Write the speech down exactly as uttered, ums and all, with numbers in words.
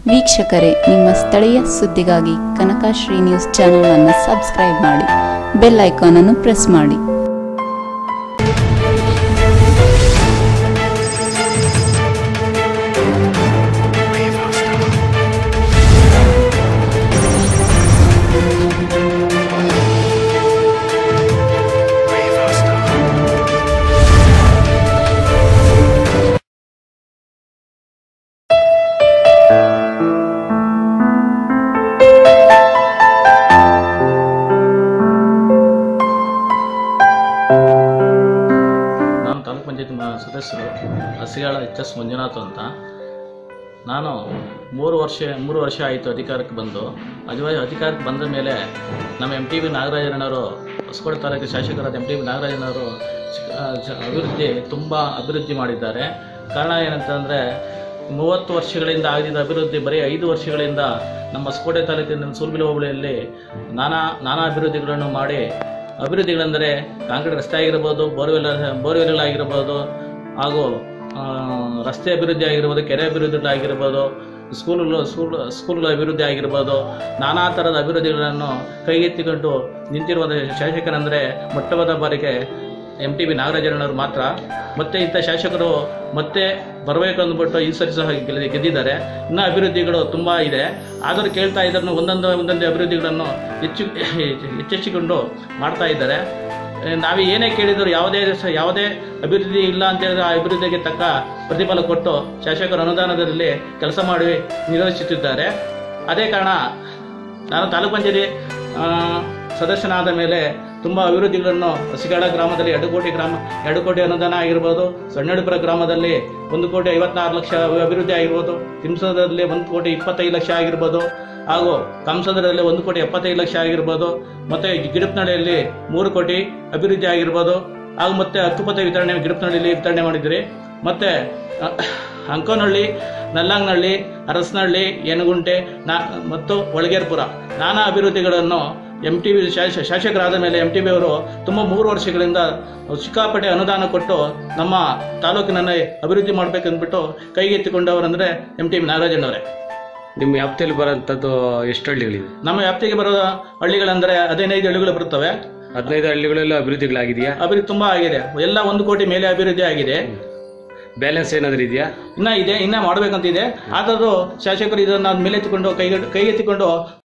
ವೀಕ್ಷಕರೇ, ನಿಮ್ಮ ಸ್ಥಳೀಯ ಸುದ್ದಿಗಾಗಿ ಕನಕಶ್ರೀ ನ್ಯೂಸ್ ಚಾನೆಲ್ ಅನ್ನು ಸಬ್ಸ್ಕ್ರೈಬ್ ಮಾಡಿ, ಬೆಲ್ ಐಕಾನ್ ಅನ್ನು ಪ್ರೆಸ್ ಮಾಡಿ. ನಾನು ತಾಲೂಕು ಪಂಚಾಯತ್ ಸದಸ್ಯರು ಹಸಿಗಾಳ ಎಚ್ ಎಸ್ ಮಂಜುನಾಥ್ ಅಂತ. ನಾನು ಮೂರು ವರ್ಷ ಮೂರು ವರ್ಷ ಆಯಿತು ಅಧಿಕಾರಕ್ಕೆ ಬಂದು. ಅಧಿವ ಅಧಿಕಾರಕ್ಕೆ ಬಂದ ಮೇಲೆ ನಮ್ಮ ಎಮ್ ಟಿ ಬಿ ನಾಗರಾಜನವರು, ಹೊಸಕೋಟೆ ತಾಲೂಕು ಶಾಸಕರಾದ ಎಮ್ ಟಿ ಬಿ ನಾಗರಾಜನವರು ಅಭಿವೃದ್ಧಿ ತುಂಬ ಅಭಿವೃದ್ಧಿ ಮಾಡಿದ್ದಾರೆ. ಕಾರಣ ಏನಂತಂದರೆ, ಮೂವತ್ತು ವರ್ಷಗಳಿಂದ ಆಗಿದ್ದ ಅಭಿವೃದ್ಧಿ ಬರೀ ಐದು ವರ್ಷಗಳಿಂದ ನಮ್ಮ ಹೊಸಕೋಟೆ ತಾಲೂಕಿನ ಸೂಲ್ಬಿಲ್ ಹೋಬಳಿಯಲ್ಲಿ ನಾನಾ ನಾನಾ ಅಭಿವೃದ್ಧಿಗಳನ್ನು ಮಾಡಿ, ಅಭಿವೃದ್ಧಿಗಳೆಂದರೆ ಕಾಂಕ್ರೀಟ್ ರಸ್ತೆ ಆಗಿರ್ಬೋದು, ಬೋರ್ವೆಲ್ ಬೋರ್ವೆಲ್ಗಳಾಗಿರ್ಬೋದು, ಹಾಗೂ ರಸ್ತೆ ಅಭಿವೃದ್ಧಿ ಆಗಿರ್ಬೋದು, ಕೆರೆ ಅಭಿವೃದ್ಧಿಗಳಾಗಿರ್ಬೋದು, ಸ್ಕೂಲುಗಳು ಸ್ಕೂಲ್ ಸ್ಕೂಲ್ಗಳ ಅಭಿವೃದ್ಧಿ ಆಗಿರ್ಬೋದು, ನಾನಾ ಥರದ ಅಭಿವೃದ್ಧಿಗಳನ್ನು ಕೈಗೆತ್ತಿಕೊಂಡು ನಿಂತಿರುವ ಶಾಸಕರಂದರೆ ಮೊಟ್ಟಮೊದಲ ಬಾರಿಗೆ ಎಮ್ ಟಿ ಬಿ ನಾಗರಾಜನವರು ಮಾತ್ರ. ಮತ್ತೆ ಇಂಥ ಶಾಸಕರು ಮತ್ತೆ ಬರಬೇಕು ಅಂದ್ಬಿಟ್ಟು ಈ ಸರಿ ಸಹ ಗೆದ್ದಿದ್ದಾರೆ. ಇನ್ನೂ ಅಭಿವೃದ್ಧಿಗಳು ತುಂಬ ಇದೆ. ಆದರೂ ಕೇಳ್ತಾ ಇದ್ದನ್ನು ಒಂದೊಂದು ಒಂದೊಂದು ಅಭಿವೃದ್ಧಿಗಳನ್ನು ಹೆಚ್ಚು ಹೆಚ್ಚೆಚ್ಚಿಕೊಂಡು ಮಾಡ್ತಾ ಇದ್ದಾರೆ. ನಾವು ಏನೇ ಕೇಳಿದರೂ ಯಾವುದೇ ಯಾವುದೇ ಅಭಿವೃದ್ಧಿ ಇಲ್ಲ ಅಂತೇಳಿದ್ರೆ ಆ ಅಭಿವೃದ್ಧಿಗೆ ತಕ್ಕ ಪ್ರತಿಫಲ ಕೊಟ್ಟು ಶಾಸಕರು ಅನುದಾನದಲ್ಲಿ ಕೆಲಸ ಮಾಡಿ ನಿರ್ವಹಿಸುತ್ತಿದ್ದಾರೆ. ಅದೇ ಕಾರಣ ನಾನು ತಾಲೂಕು ಪಂಚಾಯತಿ ಸದಸ್ಯನಾದ ಮೇಲೆ ತುಂಬ ಅಭಿವೃದ್ಧಿಗಳನ್ನು ಹಸಿಗಾಳ ಗ್ರಾಮದಲ್ಲಿ ಎರಡು ಕೋಟಿ ಗ್ರಾಮ ಎರಡು ಕೋಟಿ ಅನುದಾನ ಆಗಿರ್ಬೋದು, ಸಣ್ಣಡುಪುರ ಗ್ರಾಮದಲ್ಲಿ ಒಂದು ಕೋಟಿ ಐವತ್ತಾರು ಲಕ್ಷ ಅಭಿವೃದ್ಧಿ ಆಗಿರ್ಬೋದು, ತಿಮ್ಸದಲ್ಲಿ ಒಂದು ಕೋಟಿ ಇಪ್ಪತ್ತೈದು ಲಕ್ಷ ಆಗಿರ್ಬೋದು, ಹಾಗೂ ಕಂಸಂದ್ರದಲ್ಲಿ ಒಂದು ಕೋಟಿ ಎಪ್ಪತ್ತೈದು ಲಕ್ಷ ಆಗಿರ್ಬೋದು, ಮತ್ತು ಗಿಡಪನಹಳ್ಳಿಯಲ್ಲಿ ಮೂರು ಕೋಟಿ ಅಭಿವೃದ್ಧಿ ಆಗಿರ್ಬೋದು, ಹಾಗೂ ಮತ್ತು ಹಕ್ಕುಪತ್ರ ವಿತರಣೆ ಗಿಡಪನಹಳ್ಳಿಯಲ್ಲಿ ವಿತರಣೆ ಮಾಡಿದ್ರಿ. ಮತ್ತು ಅಂಕೋನಹಳ್ಳಿ, ನಲ್ಲಂಗನಹಳ್ಳಿ, ಅರಸನಹಳ್ಳಿ, ಯನಗುಂಟೆ ನಾ ಮತ್ತು ಒಳಗೇರ್ಪುರ ನಾನಾ ಅಭಿವೃದ್ಧಿಗಳನ್ನು ಎಮ್ ಟಿ ಬಿ ಶಾಸ ಶಾಸಕರಾದ ಮೇಲೆ ಎಮ್ ಟಿ ಬಿ ಅವರು ತುಂಬ ಮೂರು ವರ್ಷಗಳಿಂದ ಸಿಕ್ಕಾಪಟ್ಟೆ ಅನುದಾನ ಕೊಟ್ಟು ನಮ್ಮ ತಾಲೂಕಿನಲ್ಲಿ ಅಭಿವೃದ್ಧಿ ಮಾಡಬೇಕಂದ್ಬಿಟ್ಟು ಕೈಗೆತ್ತಿಕೊಂಡವರಂದರೆ ಎಮ್ ಟಿ ಬಿ ನಾಗರಾಜನವರೇ. ನಿಮ್ಮ ವ್ಯಾಪ್ತಿಯಲ್ಲಿ ಬರೋಂಥದ್ದು ಎಷ್ಟು ಹಳ್ಳಿಗಳಿವೆ? ನಮ್ಮ ವ್ಯಾಪ್ತಿಗೆ ಬರೋ ಹಳ್ಳಿಗಳಂದರೆ ಹದಿನೈದು ಹಳ್ಳಿಗಳು ಬರುತ್ತವೆ. ಹದಿನೈದು ಹಳ್ಳಿಗಳೆಲ್ಲ ಅಭಿವೃದ್ಧಿಗಳಾಗಿದೆಯಾ? ಅಭಿವೃದ್ಧಿ ತುಂಬ ಆಗಿದೆ. ಎಲ್ಲ ಒಂದು ಕೋಟಿ ಮೇಲೆ ಅಭಿವೃದ್ಧಿ ಆಗಿದೆ. ಬ್ಯಾಲೆನ್ಸ್ ಏನಾದರೂ ಇದೆಯಾ? ಇನ್ನೂ ಇದೆ, ಇನ್ನೂ ಮಾಡಬೇಕಂತಿದೆ. ಆದರೂ ಶಾಸಕರು ಇದನ್ನು ಮೇಲೆತ್ತಿಕೊಂಡು ಕೈಗೆ ಕೈಗೆತ್ತಿಕೊಂಡು